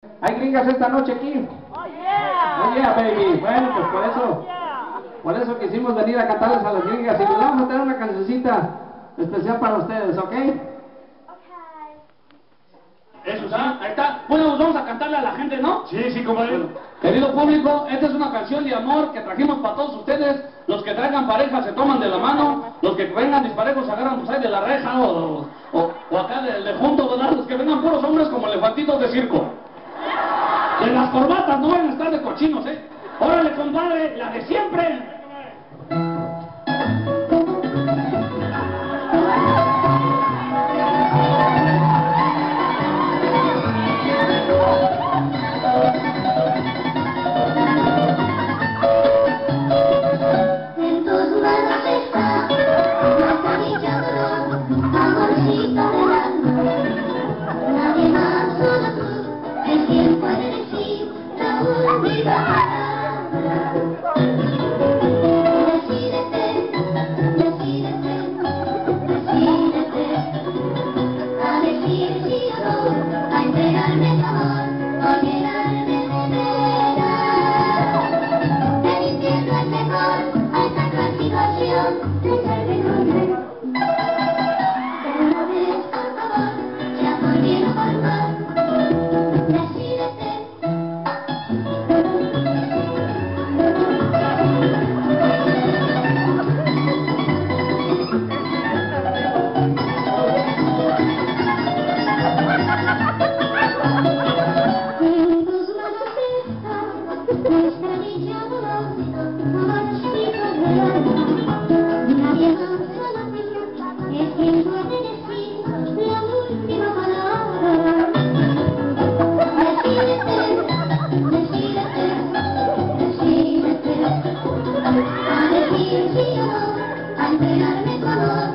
¿Hay gringas esta noche aquí? Oh yeah. Oh yeah, baby. Bueno, pues por eso quisimos venir a cantarles a las gringas y les vamos a tener una cancioncita especial para ustedes, ¿ok? Eso está, ahí está. Bueno, nos vamos a cantarle a la gente, ¿no? Sí, compadre. Querido público, esta es una canción de amor que trajimos para todos ustedes. Los que traigan pareja se toman de la mano, los que vengan disparejos se agarran pues ahí de la reja o acá de junto, ¿verdad? Los que vengan puros hombres como elefantitos de circo. De las corbatas, no van a estar de cochinos, ¿eh? Órale, compadre, la de siempre. Al mirarme tu amor